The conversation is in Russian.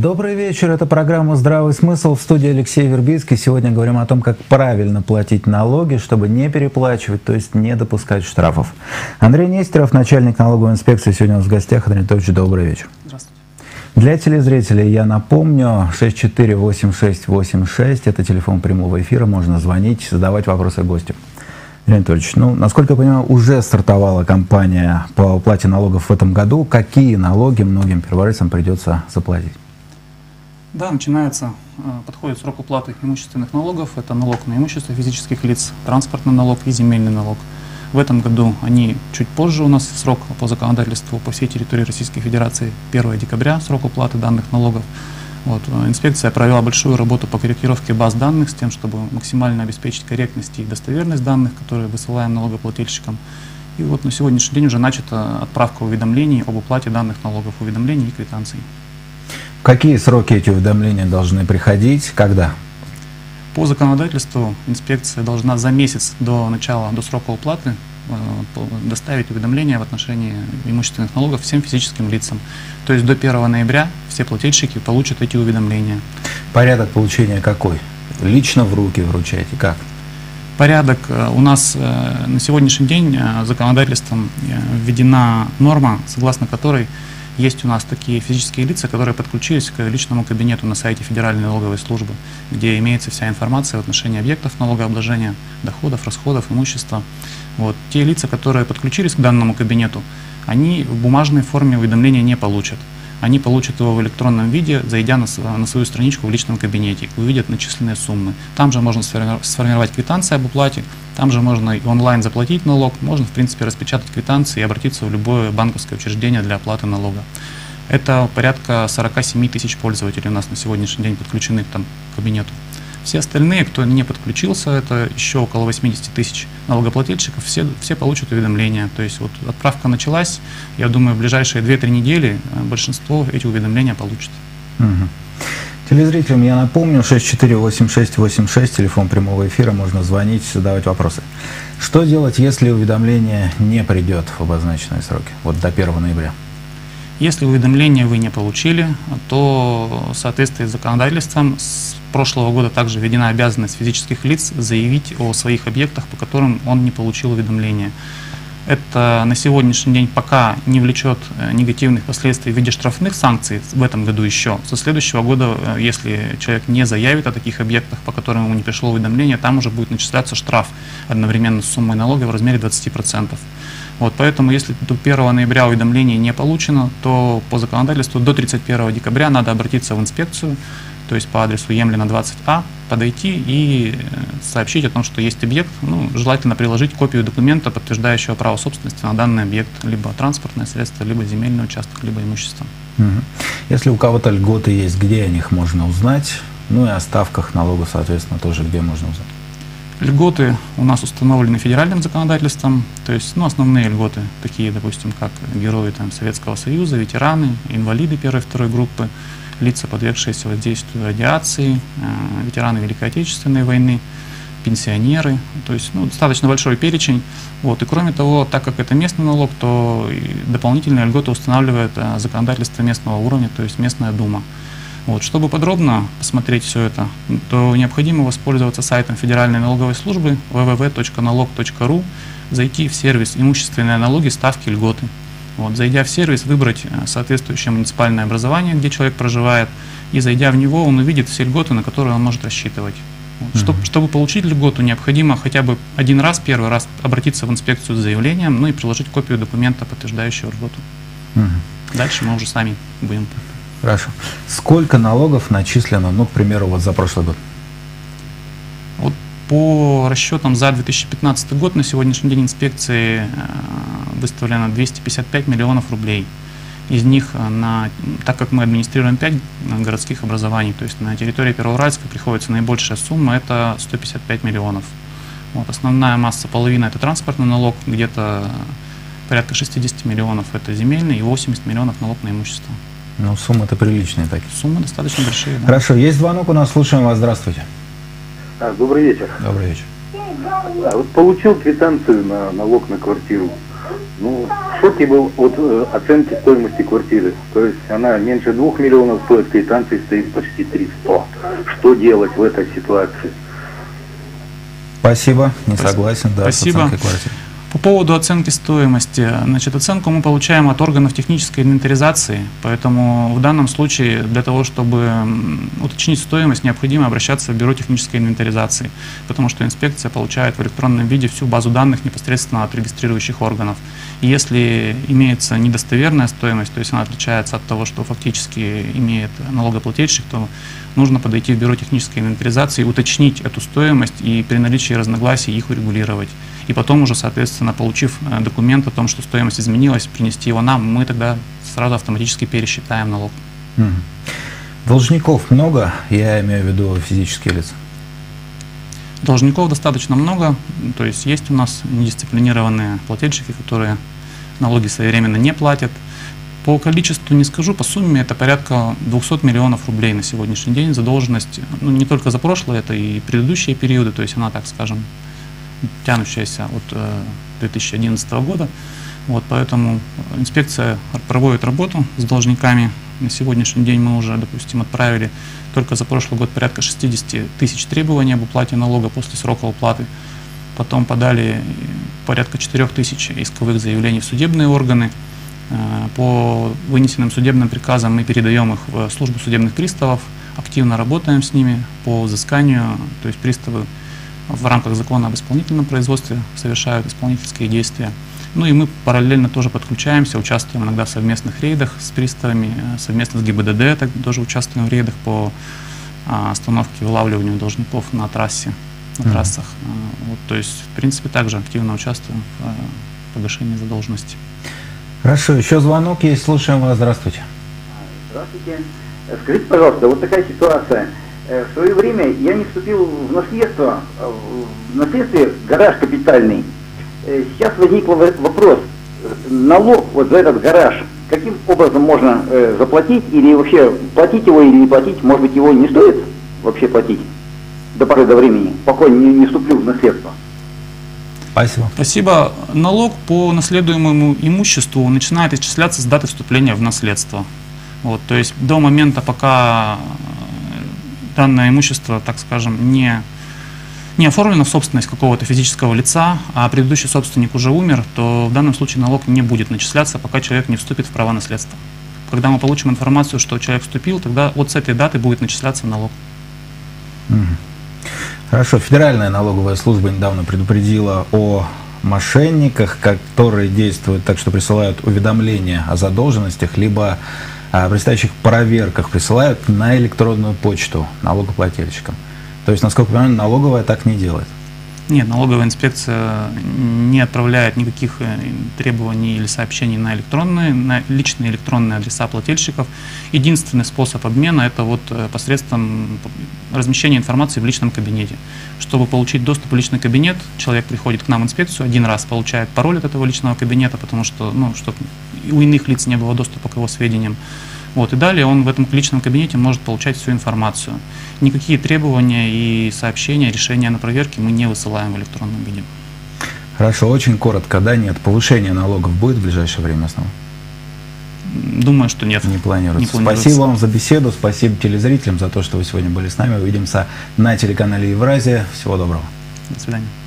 Добрый вечер, это программа «Здравый смысл», в студии Алексей Вербицкий. Сегодня говорим о том, как правильно платить налоги, чтобы не переплачивать, то есть не допускать штрафов. Андрей Нестеров, начальник налоговой инспекции, сегодня у нас в гостях. Андрей Анатольевич, добрый вечер. Здравствуйте. Для телезрителей я напомню, 648686, это телефон прямого эфира, можно звонить, задавать вопросы гостю. Андрей Анатольевич, насколько я понимаю, уже стартовала кампания по уплате налогов в этом году. Какие налоги многим перворысам придется заплатить? Да, подходит срок уплаты имущественных налогов. Это налог на имущество физических лиц, транспортный налог и земельный налог. В этом году они чуть позже у нас срок по законодательству по всей территории Российской Федерации 1 декабря, срок уплаты данных налогов. Инспекция провела большую работу по корректировке баз данных с тем, чтобы максимально обеспечить корректность и достоверность данных, которые высылаем налогоплательщикам. И на сегодняшний день уже начата отправка уведомлений об уплате данных налогов, уведомлений и квитанций. В какие сроки эти уведомления должны приходить? Когда? По законодательству инспекция должна за месяц до срока уплаты доставить уведомления в отношении имущественных налогов всем физическим лицам. То есть до 1 ноября все плательщики получат эти уведомления. Порядок получения какой? Лично в руки вручаете? Как? Порядок у нас на сегодняшний день законодательством введена норма, согласно которой есть у нас такие физические лица, которые подключились к личному кабинету на сайте Федеральной налоговой службы, где имеется вся информация в отношении объектов налогообложения, доходов, расходов, имущества. Те лица, которые подключились к данному кабинету, они в бумажной форме уведомления не получат. Они получат его в электронном виде, зайдя на свою страничку в личном кабинете, увидят начисленные суммы. Там же можно сформировать квитанции об уплате, там же можно и онлайн заплатить налог, можно в принципе распечатать квитанции и обратиться в любое банковское учреждение для оплаты налога. Это порядка 47 тысяч пользователей у нас на сегодняшний день подключены к кабинету. Все остальные, кто не подключился, это еще около 80 тысяч налогоплательщиков, все получат уведомления. То есть отправка началась, я думаю, в ближайшие 2-3 недели большинство эти уведомления получит. Телезрителям я напомню, 648686, телефон прямого эфира, можно звонить, задавать вопросы. Что делать, если уведомление не придет в обозначенные сроки, до 1 ноября? Если уведомление вы не получили, то в соответствии с законодательством с прошлого года также введена обязанность физических лиц заявить о своих объектах, по которым он не получил уведомления. Это на сегодняшний день пока не влечет негативных последствий в виде штрафных санкций в этом году еще. Со следующего года, если человек не заявит о таких объектах, по которым ему не пришло уведомление, там уже будет начисляться штраф одновременно с суммой налога в размере 20%. Поэтому, если до 1 ноября уведомление не получено, то по законодательству до 31 декабря надо обратиться в инспекцию, то есть по адресу Емлина 20А, подойти и сообщить о том, что есть объект. Желательно приложить копию документа, подтверждающего право собственности на данный объект, либо транспортное средство, либо земельный участок, либо имущество. Если у кого-то льготы есть, где о них можно узнать? И о ставках налога, соответственно, тоже где можно узнать? Льготы у нас установлены федеральным законодательством, то есть основные льготы, такие, допустим, как герои Советского Союза, ветераны, инвалиды 1-2 группы, лица, подвергшиеся воздействию радиации, ветераны Великой Отечественной войны, пенсионеры, то есть достаточно большой перечень. И кроме того, так как это местный налог, то дополнительные льготы устанавливает законодательство местного уровня, то есть местная дума. Чтобы подробно посмотреть все это, то необходимо воспользоваться сайтом Федеральной налоговой службы www.налог.ру, зайти в сервис «Имущественные налоги, ставки, льготы». Зайдя в сервис, выбрать соответствующее муниципальное образование, где человек проживает, и зайдя в него, он увидит все льготы, на которые он может рассчитывать. Чтобы получить льготу, необходимо хотя бы первый раз обратиться в инспекцию с заявлением, и приложить копию документа, подтверждающего льготу. Дальше мы уже сами будем. Хорошо. Сколько налогов начислено, к примеру, за прошлый год? По расчетам за 2015 год на сегодняшний день инспекции выставлено 255 миллионов рублей. Из них, так как мы администрируем 5 городских образований, то есть на территории Первоуральска приходится наибольшая сумма, это 155 миллионов. Основная масса, половина, это транспортный налог, где-то порядка 60 миллионов это земельный и 80 миллионов налог на имущество. Суммы-то приличные такие. Суммы достаточно большие, да. Хорошо, есть звонок у нас, слушаем вас, здравствуйте. Добрый вечер. Добрый вечер. Получил квитанцию на налог на квартиру. Ну, в шоке был от оценки стоимости квартиры. То есть она меньше 2 миллионов стоит, квитанции стоит почти 300. Что делать в этой ситуации? Спасибо, не согласен, да, Спасибо. с оценкой квартиры. По поводу оценки стоимости, значит, оценку мы получаем от органов технической инвентаризации, поэтому в данном случае для того, чтобы уточнить стоимость, необходимо обращаться в бюро технической инвентаризации, потому что инспекция получает в электронном виде всю базу данных непосредственно от регистрирующих органов. И если имеется недостоверная стоимость, то есть она отличается от того, что фактически имеет налогоплательщик, то нужно подойти в бюро технической инвентаризации, уточнить эту стоимость и при наличии разногласий их урегулировать. И потом уже, соответственно, получив документ о том, что стоимость изменилась, принести его нам, мы тогда сразу автоматически пересчитаем налог. Должников много, я имею в виду физические лица? Должников достаточно много, то есть есть у нас недисциплинированные плательщики, которые налоги своевременно не платят. По количеству не скажу, по сумме это порядка 200 миллионов рублей на сегодняшний день задолженность, ну, не только за прошлое, это и предыдущие периоды, то есть она, так скажем, тянущаяся от 2011 года. Вот, поэтому инспекция проводит работу с должниками. На сегодняшний день мы уже, допустим, отправили только за прошлый год порядка 60 тысяч требований об уплате налога после срока уплаты. Потом подали порядка 4 тысяч исковых заявлений в судебные органы. По вынесенным судебным приказам мы передаем их в службу судебных приставов, активно работаем с ними по взысканию, то есть приставы в рамках закона об исполнительном производстве совершают исполнительские действия. Ну и мы параллельно тоже подключаемся, участвуем иногда в совместных рейдах с приставами, совместно с ГИБДД также участвуем в рейдах по остановке и вылавливанию должников на трассе, на трассах. Вот, то есть, в принципе, также активно участвуем в погашении задолженности. Хорошо, еще звонок есть, слушаем вас, здравствуйте. Здравствуйте. Скажите, пожалуйста, вот такая ситуация. В свое время я не вступил в наследство, в наследстве гараж капитальный. Сейчас возник вопрос, налог вот за этот гараж, каким образом можно заплатить, или вообще платить его или не платить, может быть его не стоит вообще платить до поры до времени, пока не вступлю в наследство? Спасибо. Спасибо. Налог по наследуемому имуществу начинает исчисляться с даты вступления в наследство. Вот, то есть до момента, пока данное имущество, так скажем, не оформлено в собственность какого-то физического лица, а предыдущий собственник уже умер, то в данном случае налог не будет начисляться, пока человек не вступит в права наследства. Когда мы получим информацию, что человек вступил, тогда вот с этой даты будет начисляться налог. Хорошо. Федеральная налоговая служба недавно предупредила о мошенниках, которые действуют так, что присылают уведомления о задолженностях, либо о предстоящих проверках присылают на электронную почту налогоплательщикам. То есть, насколько я понимаю, налоговая так не делает. Нет, налоговая инспекция не отправляет никаких требований или сообщений на личные электронные адреса плательщиков. Единственный способ обмена – это вот посредством размещения информации в личном кабинете. Чтобы получить доступ в личный кабинет, человек приходит к нам в инспекцию, один раз получает пароль от этого личного кабинета, потому что, чтобы у иных лиц не было доступа к его сведениям. Вот, и далее он в этом личном кабинете может получать всю информацию. Никакие требования и сообщения, решения на проверке мы не высылаем в электронном виде. Хорошо, очень коротко, да, нет, повышение налогов будет в ближайшее время снова? Думаю, что нет. Не планируется. Спасибо вам за беседу, спасибо телезрителям за то, что вы сегодня были с нами. Увидимся на телеканале Евразия. Всего доброго. До свидания.